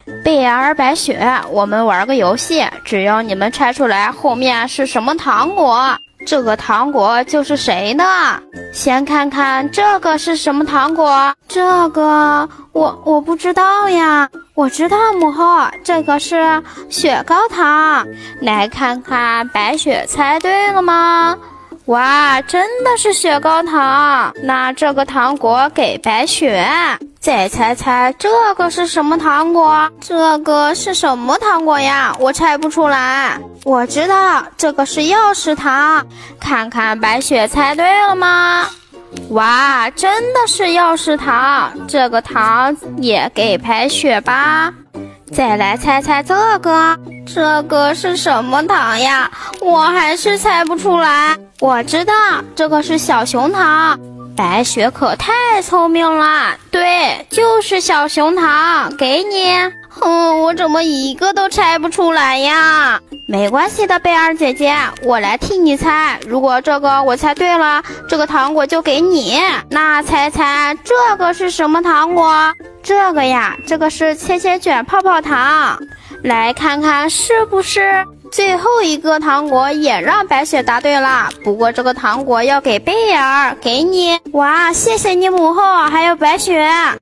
贝儿白雪，我们玩个游戏，只要你们猜出来后面是什么糖果，这个糖果就是谁的。先看看这个是什么糖果，这个我不知道呀。我知道母后，这个是雪糕糖。来看看白雪猜对了吗？哇，真的是雪糕糖，那这个糖果给白雪。再猜猜这个是什么糖果？这个是什么糖果呀？我猜不出来。我知道这个是钥匙糖，看看白雪猜对了吗？哇，真的是钥匙糖，这个糖也给白雪吧。再来猜猜这个是什么糖呀？我还是猜不出来。我知道这个是小熊糖，白雪可太聪明了，对，就是小熊糖，给你。我怎么一个都猜不出来呀？没关系的，贝儿姐姐，我来替你猜。如果这个我猜对了，这个糖果就给你。那猜猜这个是什么糖果？这个呀，这个是切切卷泡泡糖。来看看是不是？最后一个糖果也让白雪答对了，不过这个糖果要给贝儿，给你。哇，谢谢你母后，还有白雪。